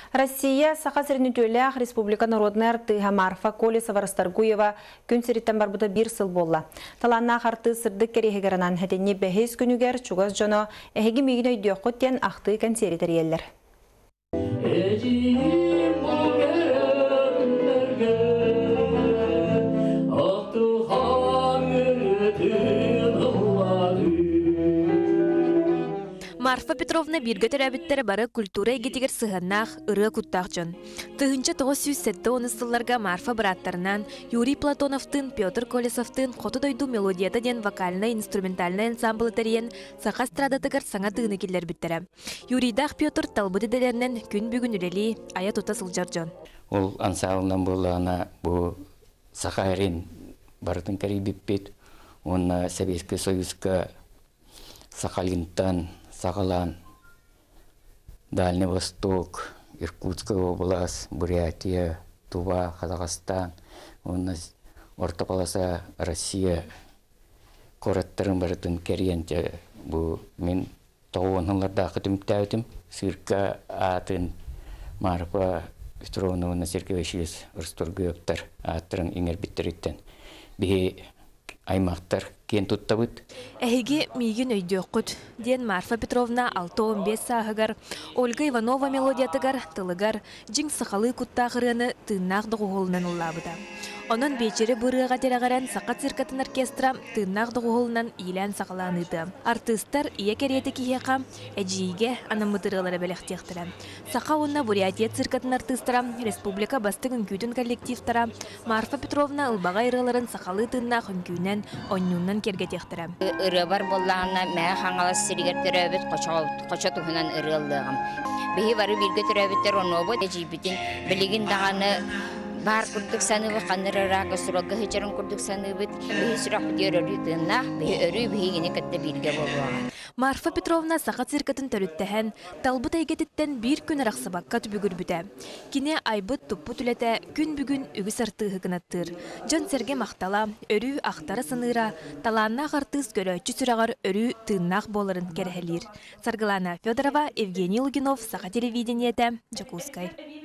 Россия Саха-Сірнүтөлі Республика Народная артыға Марфа Колесова Растаргуева күн сіріттен барбыда бір сыл болла. Таланна қарты сырдық керегеранан хәденне бәхес күнігер чугаз жоно әхеге мегін өйді өқыттен ақты консеритер елдер. Марфа Петровна бирге төрәбиттері бары культура егетігер сығаннақ ұры күттақ жон. Тығынча 907 сылларға Марфа браттарынан Юрий Платоновтың, Петр Колесовтың қоты дойду мелодията ден вокально-инструментальный ансамблы тәрен сақа страдатығыр саңа тығыны келер біттері. Юрийдақ Петр талбыды дәлерінен күн бүгін үрелі ая тұта сылжар жон. Ол ансамблынан болағына бұл сақа әрен барытын кәрі біппет, оны Советский Союзға Сахалинтан, Сахалан, Дальний Восток, Иркутская область, Бурятия, Тува, Казахстан, у нас Ортополоса, Россия, Кораттырын барытын керенте, бұл мен тоғынларда қытым тәутім, Сырка атын Марфа Петровна Сергеевич Росторгуевтар аттырын еңер біттереттен. Бе аймақтар кен туттабыт. Әйге мейген өйді өққыт. Ден Марфа Петровна 6-15 сағығар, Ольга Иванова мелодиятығар, тылығар, жың сықалы күттағырыны тыыннақ дұғығылынан ұллабыда. Onun beçeri bırığa terağaran Saqat Sirkatın orkestra tığnaq doğulundan ilan saqalanıydı. Artistlar iya keriyeti kiyeka ejige anamıdırıları belektiğtira. Saqa onna Buryatiya Sirkatın artistlara, Respublika bastı günküdün kollektivtara, Marfa Petrovna ılbağa ırıların saqalı tığnaq ünkünen onyundan kergetiğtira. Irı var bollağına məə xanğalas siriger törəbit qoça tuğunan ırıldığım. Behi varı bilge törəbitler onu bu ejibitin biligin dağını Бар курдук саныбы қанырыраға сұралға хечерін курдук саныбы бейі сұрақ бідер өрітінна, бейі өрі бейгіне кәтті білге болуға. Марфа Петровна Сақат Сиркатын төріттәһән, талбыт әйгетіттен бір күн рақсыбаққа түбігір бүті. Кіне айбыт тұппы түләті күн бүгін үгіс артығы гынаттыр. Жон сәрге мақтала, өрі ақтары сыныра, таланнақ артыз көрәтчі сүрағар өрі тыыннақ болырын кәрәхелер. Саргылана Федорова, Евгений Лугинов, Сақа телевидениеті, Жакускай.